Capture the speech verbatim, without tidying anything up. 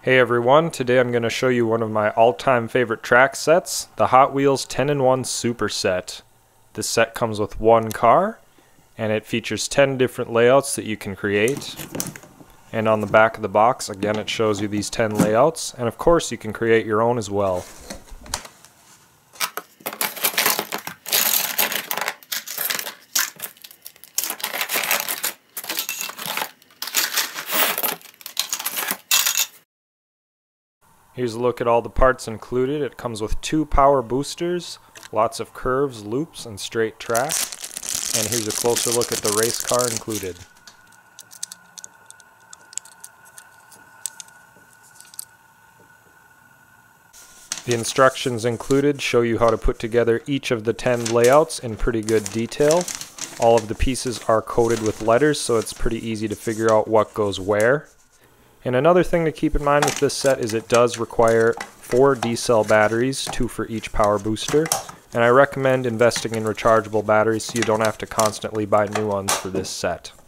Hey everyone, today I'm going to show you one of my all-time favorite track sets, the Hot Wheels ten in one Super Set. This set comes with one car, and it features ten different layouts that you can create. And on the back of the box, again, it shows you these ten layouts, and of course you can create your own as well. Here's a look at all the parts included. It comes with two power boosters, lots of curves, loops, and straight track. And here's a closer look at the race car included. The instructions included show you how to put together each of the ten layouts in pretty good detail. All of the pieces are coded with letters, so it's pretty easy to figure out what goes where. And another thing to keep in mind with this set is it does require four D-cell batteries, two for each power booster, and I recommend investing in rechargeable batteries so you don't have to constantly buy new ones for this set.